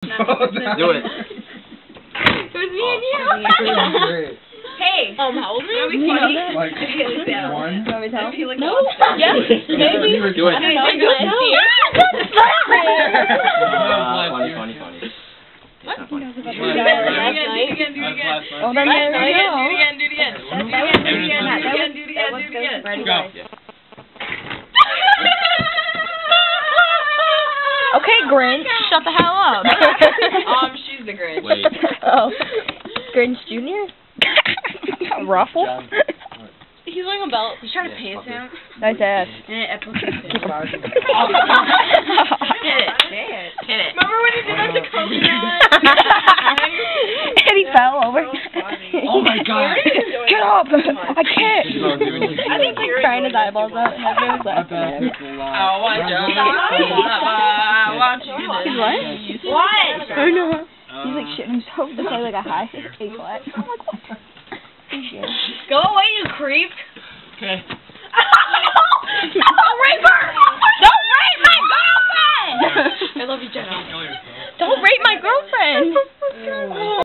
Do it. It was me and you. Hey. How old are you? You know that? Like, one? you want me to tell? No. Yes. Maybe. Do it. I don't know. Funny. What? It's not funny. Do it again. Oh, then there we go. Do it again. Go. Okay, Grinch. Shut the hell up. She's the Grinch. Wait. Oh. Grinch Jr.? Ruffle? He's wearing a belt. He's trying to pace him. Nice ass. Hit Hit it. Remember when he did that to Coconut? And he fell over. Oh my God. Get up! I can't! She's not doing it. I think he's crying his eyeballs out and everyone's laughing at him. He's what? What? I know. He's like shitting himself to play like a high A flat. I'm like, what? Go away, you creep. Okay. Don't rape her! Don't rape my girlfriend! I love you, Jenna. Don't rape my girlfriend!